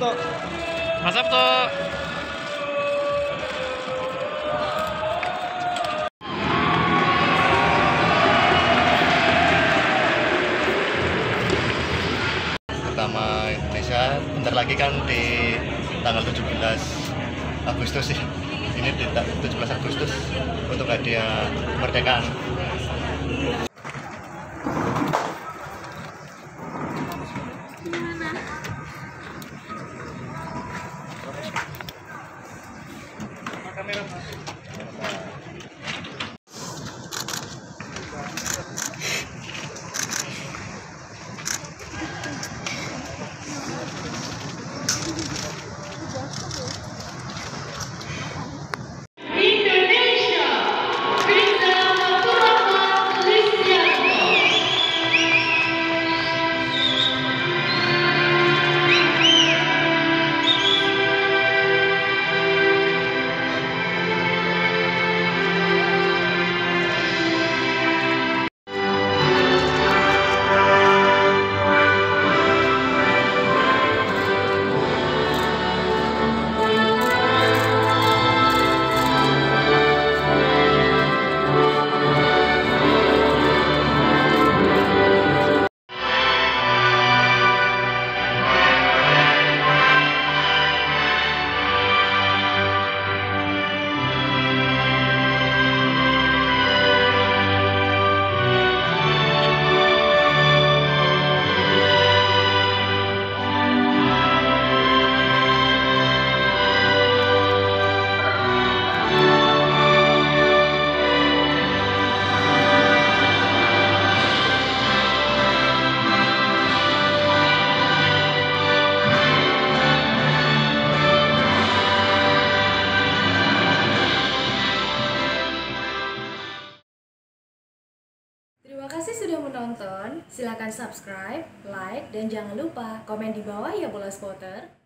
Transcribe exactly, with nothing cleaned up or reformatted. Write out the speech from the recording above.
Sabto. Mas Sabto. Pertama Indonesia bentar lagi kan di tanggal tujuh belas Agustus ya. Ini di tujuh belas Agustus untuk hadiah kemerdekaan. Terima kasih sudah menonton. Silakan subscribe, like, dan jangan lupa komen di bawah ya bola spotter.